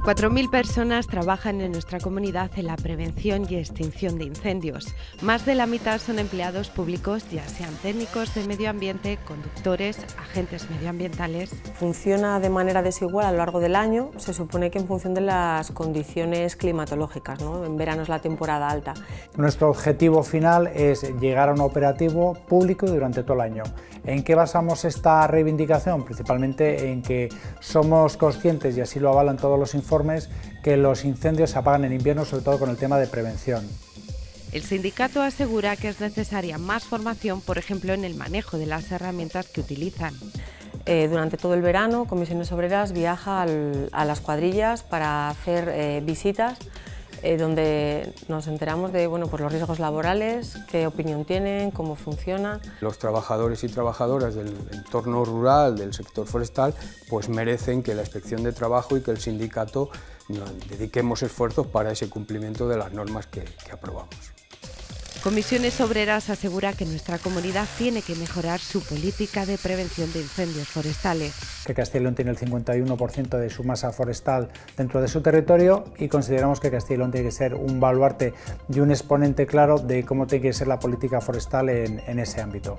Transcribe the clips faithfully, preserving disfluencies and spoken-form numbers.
cuatro mil personas trabajan en nuestra comunidad en la prevención y extinción de incendios. Más de la mitad son empleados públicos, ya sean técnicos de medio ambiente, conductores, agentes medioambientales. Funciona de manera desigual a lo largo del año, se supone que en función de las condiciones climatológicas, ¿no? En verano es la temporada alta. Nuestro objetivo final es llegar a un operativo público durante todo el año. ¿En qué basamos esta reivindicación? Principalmente en que somos conscientes, y así lo avalan todos los informes, que los incendios se apagan en invierno, sobre todo con el tema de prevención. El sindicato asegura que es necesaria más formación, por ejemplo, en el manejo de las herramientas que utilizan. Eh, durante todo el verano, Comisiones Obreras viaja al, a las cuadrillas para hacer eh, visitas eh, donde nos enteramos de bueno, pues los riesgos laborales, qué opinión tienen, cómo funciona. Los trabajadores y trabajadoras del entorno rural, del sector forestal, pues merecen que la Inspección de Trabajo y que el sindicato dediquemos esfuerzos para ese cumplimiento de las normas que, que aprobamos. Comisiones Obreras asegura que nuestra comunidad tiene que mejorar su política de prevención de incendios forestales. Que Castilla y León tiene el cincuenta y uno por ciento de su masa forestal dentro de su territorio y consideramos que Castilla y León tiene que ser un baluarte y un exponente claro de cómo tiene que ser la política forestal en, en ese ámbito.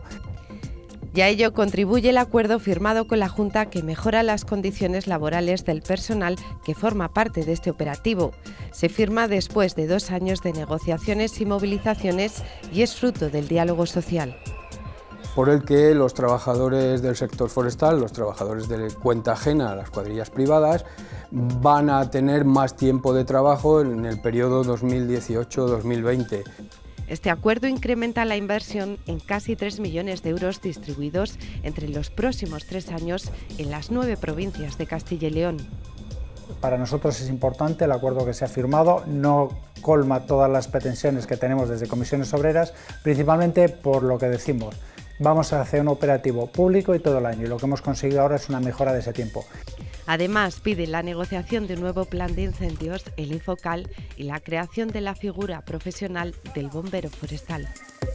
Y a ello contribuye el acuerdo firmado con la Junta que mejora las condiciones laborales del personal que forma parte de este operativo. Se firma después de dos años de negociaciones y movilizaciones y es fruto del diálogo social. Por el que los trabajadores del sector forestal, los trabajadores de cuenta ajena a las cuadrillas privadas, van a tener más tiempo de trabajo en el periodo dos mil dieciocho dos mil veinte. Este acuerdo incrementa la inversión en casi tres millones de euros distribuidos entre los próximos tres años en las nueve provincias de Castilla y León. Para nosotros es importante el acuerdo que se ha firmado, no colma todas las pretensiones que tenemos desde Comisiones Obreras, principalmente por lo que decimos. Vamos a hacer un operativo público y todo el año y lo que hemos conseguido ahora es una mejora de ese tiempo. Además, pide la negociación de un nuevo plan de incendios, el INFOCAL, y la creación de la figura profesional del bombero forestal.